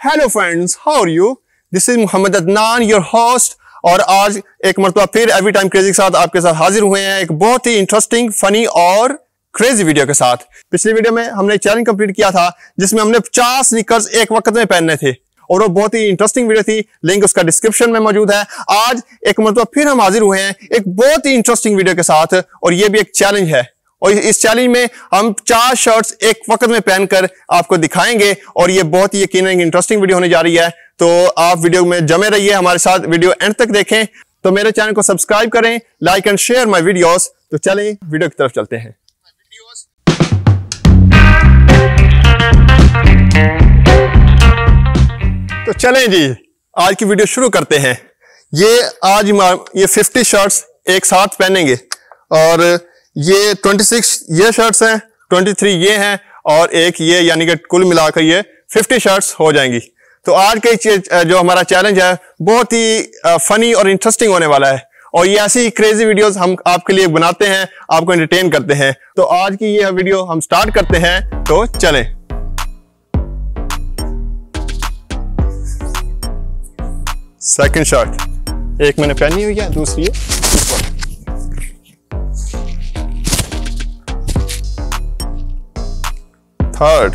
Hello friends, how are you? This is Mohammad Adnan, your host. और आज एक मरतबा फिर एवरी टाइम क्रेजी के साथ आपके साथ हाजिर हुए हैं एक बहुत ही इंटरेस्टिंग, फनी और क्रेजी वीडियो के साथ। पिछली वीडियो में हमने चैलेंज कंप्लीट किया था जिसमें हमने 50 स्नीकर्स एक वक्त में पहनने थे और वो बहुत ही इंटरेस्टिंग वीडियो थी। लिंक उसका डिस्क्रिप्शन में मौजूद है। आज एक मरतबा फिर हम हाजिर हुए हैं एक बहुत ही इंटरेस्टिंग वीडियो के साथ और ये भी एक चैलेंज है। और इस चैलेंज में हम 4 शर्ट्स एक वक्त में पहनकर आपको दिखाएंगे और ये बहुत ही यकीनन इंटरेस्टिंग वीडियो होने जा रही है। तो आप वीडियो में जमे रहिए, हमारे साथ वीडियो एंड तक देखें। तो मेरे चैनल को सब्सक्राइब करें, like and share my videos. तो चलें वीडियो की तरफ चलते हैं। तो चलें जी, आज की वीडियो शुरू करते हैं। आज ये 50 शर्ट्स एक साथ पहनेंगे और ये 26 ये शर्ट्स हैं, 23 ये हैं और एक ये, यानी कि कुल मिलाकर ये 50 शर्ट्स हो जाएंगी। तो आज के जो हमारा चैलेंज है बहुत ही फनी और इंटरेस्टिंग होने वाला है और ये ऐसी क्रेजी वीडियोस हम आपके लिए बनाते हैं, आपको एंटरटेन करते हैं। तो आज की ये वीडियो हम स्टार्ट करते हैं। तो चलें। सेकंड शर्ट एक मैंने पहनी हुई है, दूसरी है थर्ड।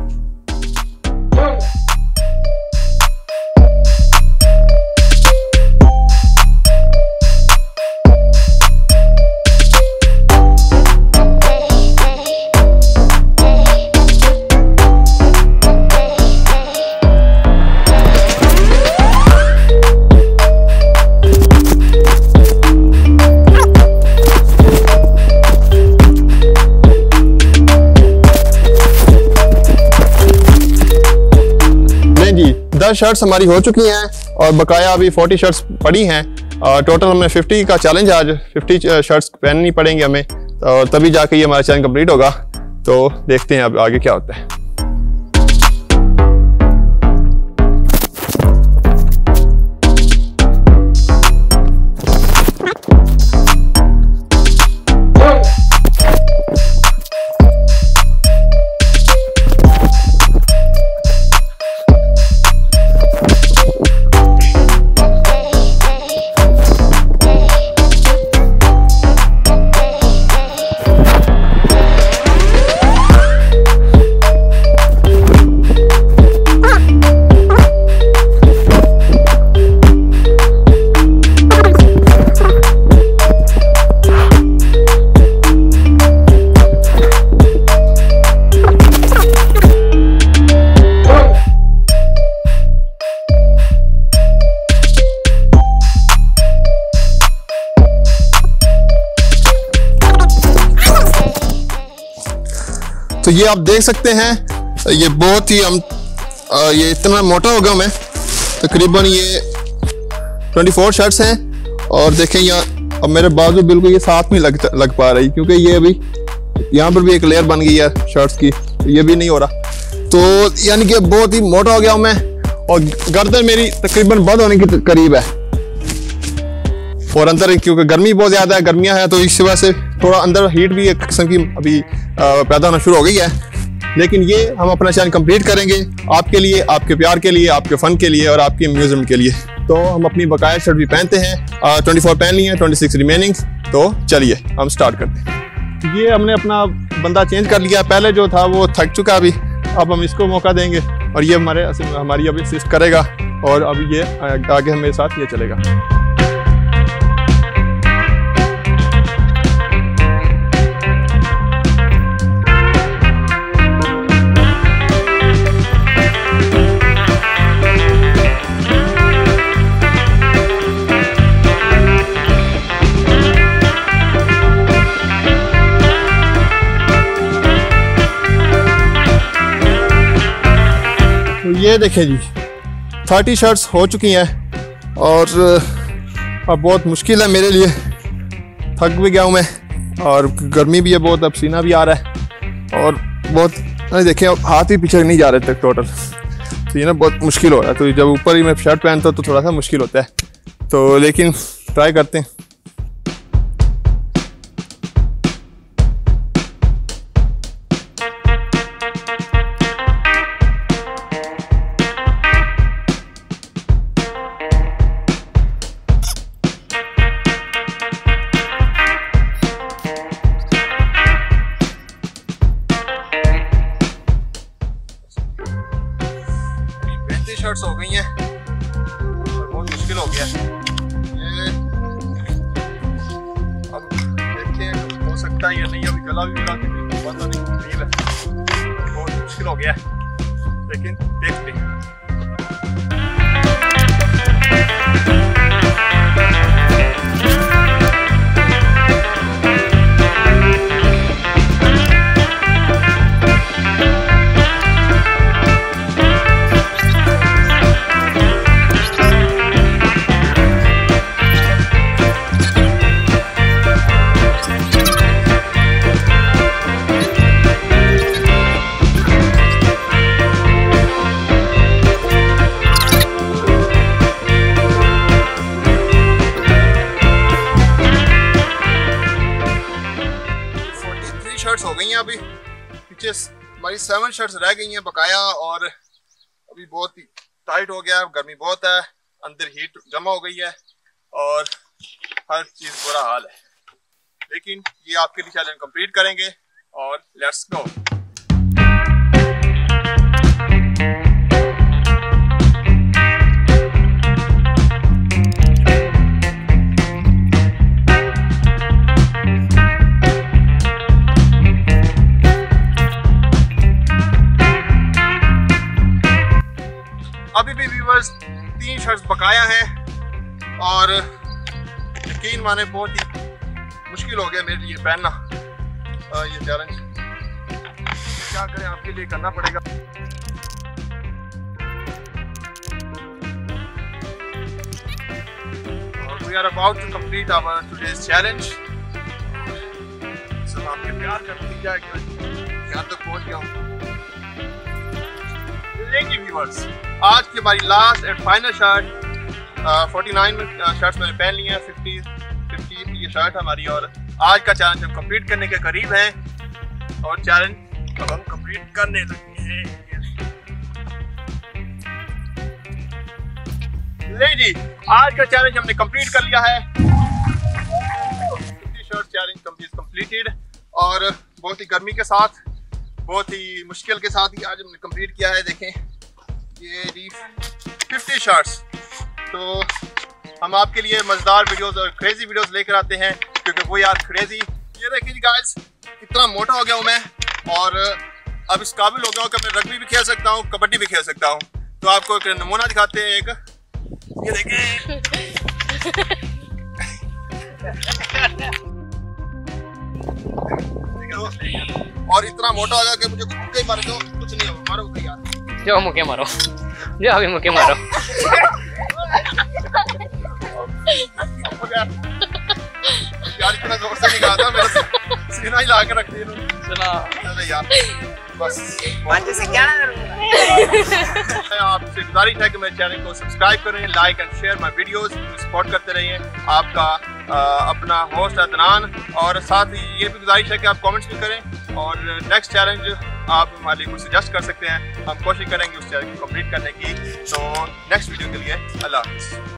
शर्ट्स हमारी हो चुकी हैं और बकाया अभी 40 शर्ट्स पड़ी हैं। टोटल हमें 50 का चैलेंज है। आज 50 शर्ट्स पहननी पड़ेंगी हमें, तो तभी जाके ये हमारा चैलेंज कंप्लीट होगा। तो देखते हैं अब आगे क्या होता है। तो ये आप देख सकते हैं, ये बहुत ही ये इतना मोटा होगा मैं, तकरीबन ये 24 शर्ट्स हैं। और देखें यहाँ अब मेरे बाजू बिल्कुल ये साथ में लग पा रही, क्योंकि ये अभी यहाँ पर भी एक लेयर बन गई है शर्ट्स की, ये भी नहीं हो रहा। तो यानी कि बहुत ही मोटा हो गया हूँ मैं और गर्दन मेरी तकरीबन बंद होने के करीब है। और अंदर क्योंकि गर्मी बहुत ज्यादा है, गर्मियां हैं, तो इस वजह से थोड़ा अंदर हीट भी एक किस्म की अभी पैदा होना शुरू हो गई है। लेकिन ये हम अपना चैलेंज कंप्लीट करेंगे आपके लिए, आपके प्यार के लिए, आपके फन के लिए और आपके म्यूजियम के लिए। तो हम अपनी बकाया शर्ट भी पहनते हैं। 24 पहन ली है, 26 रिमेनिंग। तो चलिए हम स्टार्ट करते हैं। ये हमने अपना बंदा चेंज कर लिया, पहले जो था वो थक चुका अभी, अब हम इसको मौका देंगे और ये हमारी अभी असिस्ट करेगा और अभी ये आगे हमारे साथ ये चलेगा। ये देखें जी, 30 शर्ट्स हो चुकी हैं और अब बहुत मुश्किल है मेरे लिए, थक भी गया हूँ मैं और गर्मी भी है बहुत, अब पसीना भी आ रहा है और बहुत देखें अब हाथ ही पीछे नहीं जा रहे तक टोटल। तो ये ना बहुत मुश्किल हो रहा है। तो जब ऊपर ही मैं शर्ट पहनता हूँ तो थोड़ा सा मुश्किल होता है, तो लेकिन ट्राई करते हैं। 43 शर्ट्स हो गई हैं और बहुत मुश्किल हो गया ये। अब देखें हो सकता है या नहीं, अभी गला भी मिला बंद होने की तकलीफ है, बहुत मुश्किल हो गया लेकिन देखते हैं। शर्ट्स हो गई हैं, अभी पीछे हमारी 7 शर्ट्स रह गई हैं बकाया, और अभी बहुत ही टाइट हो गया, गर्मी बहुत है, अंदर हीट जमा हो गई है और हर चीज बुरा हाल है, लेकिन ये आपके लिए चैलेंज कंप्लीट करेंगे और लेट्स गो। अभी भी व्यूअर्स 3 शर्ट्स बकाया हैं और यकीन माने बहुत ही मुश्किल हो गया मेरे लिए पहनना ये चैलेंज। क्या करें, आपके लिए करना पड़ेगा। और we are about to complete our today's challenge. सब आपके प्यार का नतीजा है कि यहाँ तक पहुँच गया हूँ। व्यूअर्स, आज की हमारी last and final shirt 49 shirts मैंने पहन ली हैं, 50 ये शर्ट हमारी, और आज का चैलेंज हम कंप्लीट करने के करीब हैं और चैलेंज अब हम कंप्लीट करने लगे हैं। ले जी, आज का चैलेंज हमने कंप्लीट कर लिया है। 50 शर्ट चैलेंज कंप्लीटेड और बहुत ही गर्मी के साथ, बहुत ही मुश्किल के साथ ही आज हमने कंप्लीट किया है। देखें ये 50 शर्ट्स। तो हम आपके लिए मजेदार वीडियोस और क्रेजी वीडियोस लेकर आते हैं, क्योंकि वो यार क्रेजी। ये देखिए गाइस, कितना मोटा हो गया हूँ मैं और अब इस काबिल हो गया हूँ कि मैं रग्बी भी खेल सकता हूँ, कबड्डी भी खेल सकता हूँ। तो आपको एक नमूना दिखाते हैं, एक ये देखें। और इतना मोटा हो गया कि मुझे मुक्के ही मारे तो कुछ नहीं हो, मारो मुक्के यार, जो मुक्के मारो, जो अभी मुक्के मारो। यार इतना जोर से निकाला था, मेरा सीना ही ला के रख दिया सुना। अरे यार बस से क्या आपसे गुजारिश है कि मेरे चैनल को सब्सक्राइब करें, like and share my videos, support करते रहिए। आपका अपना होस्ट अदनान, और साथ ही ये भी गुजारिश है कि आप कमेंट्स भी करें और नेक्स्ट चैलेंज आप हमारे लिए कुछ सजेस्ट कर सकते हैं। हम कोशिश करेंगे उस चैलेंज को कंप्लीट करने की। तो नेक्स्ट वीडियो के लिए अल्लाह हाफ़िज़।